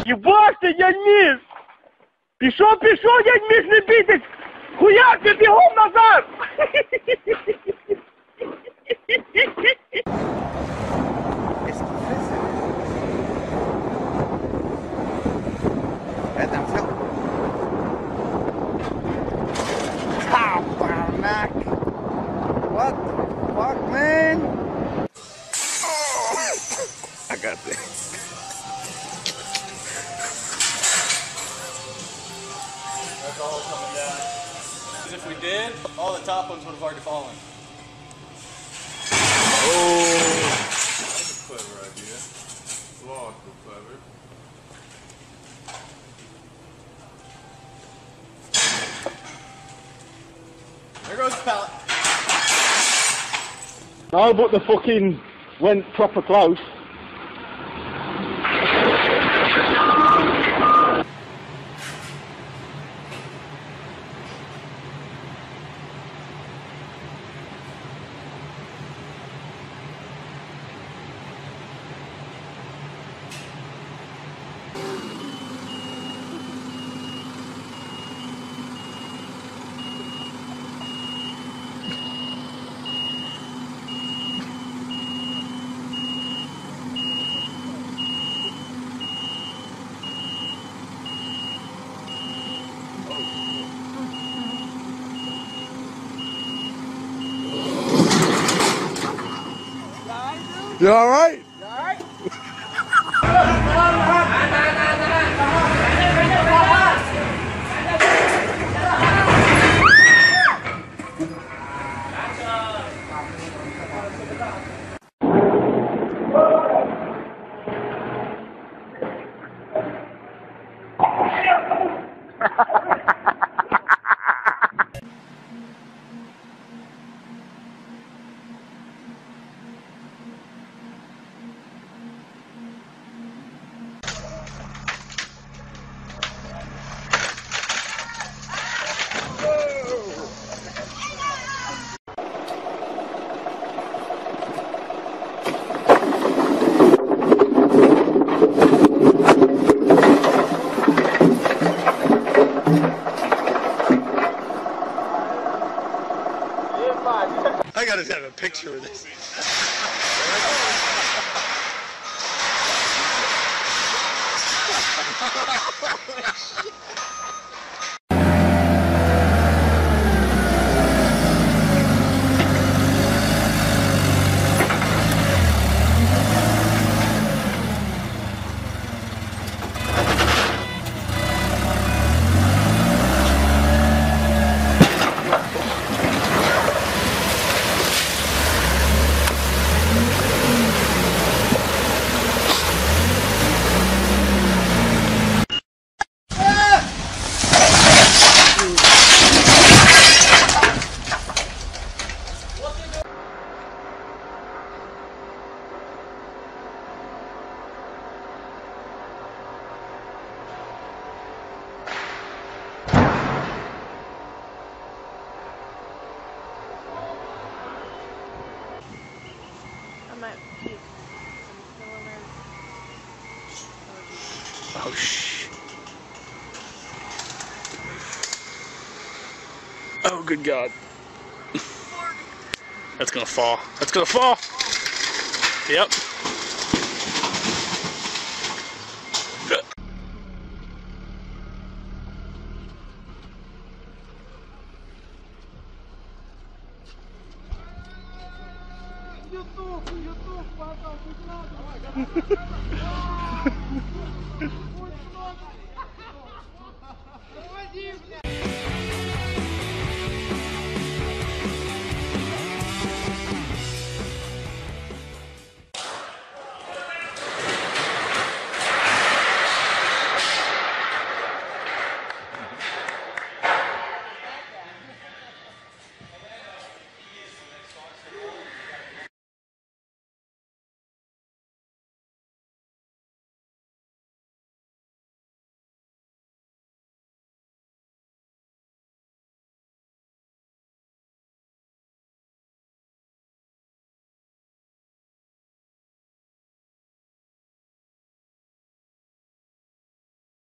Їбаште, дядь Міш! Пішов, дядь Міш, не бійтесь! Хуяк, ти бігом назад! Это все. What the fuck, man? I got this. That's all coming down. Because if we did, all the top ones would have already fallen. Oh. That's a clever idea. Awful clever. There goes the pallet. No, but the fucking went proper close. You all right? You all right? I gotta have a picture of this. Oh shit. Oh good God. That's gonna fall. That's gonna fall. Yep. YouTube,